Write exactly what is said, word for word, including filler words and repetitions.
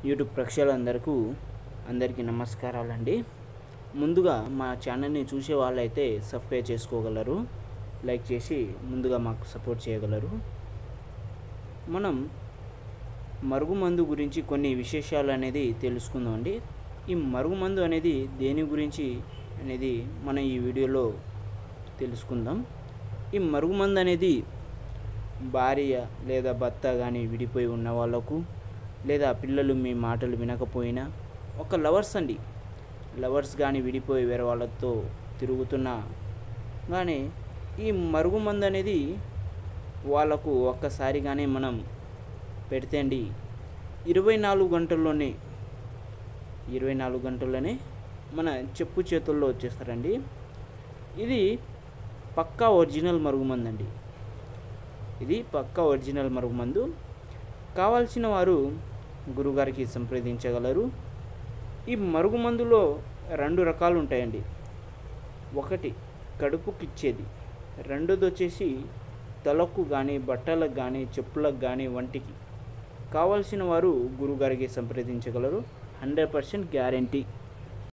YouTube ప్రేక్షకులందరికీ అందరికీ నమస్కారాలండి. ముందుగా మా ఛానల్ని చూసే వాళ్ళైతే సబ్స్క్రైబ్ చేసుకోగలరు, లైక్ చేసి ముందుగా మాకు సపోర్ట్ చేయగలరు. మనం మరుగుమందు గురించి కొన్ని విశేషాలు అనేది తెలుసుకుందాం అండి. ఈ మరుగుమందు అనేది దేని గురించి అనేది మనం ఈ వీడియోలో తెలుసుకుందాం. ఈ మరుగుమందు అనేది భార్య లేదా భర్త కానీ విడిపోయి ఉన్న వాళ్ళకు, లేదా పిల్లలు మీ మాటలు వినకపోయినా, ఒక లవర్స్ అండి లవర్స్ కానీ విడిపోయి వేరే వాళ్ళతో తిరుగుతున్నా కానీ ఈ మరుగుమందు అనేది వాళ్ళకు ఒక్కసారి కానీ మనం పెడితే అండి ఇరవై నాలుగు గంటల్లోనే ఇరవై నాలుగు గంటల్లోనే మన చెప్పు చేతుల్లో వచ్చేస్తారండి. ఇది పక్కా ఒరిజినల్ మరుగుమందు అండి. ఇది పక్కా ఒరిజినల్ మరుగుమందు. కావాల్సిన వారు గురుగారికి సంప్రదించగలరు. ఈ మరుగుమందులో రెండు రకాలు ఉంటాయండి. ఒకటి కడుపుకి ఇచ్చేది, రెండోది వచ్చేసి తలకు కానీ బట్టలకు కానీ చెప్పులకు కానీ వంటికి. కావాల్సిన వారు గురుగారికి సంప్రదించగలరు. Hundred percent guarantee.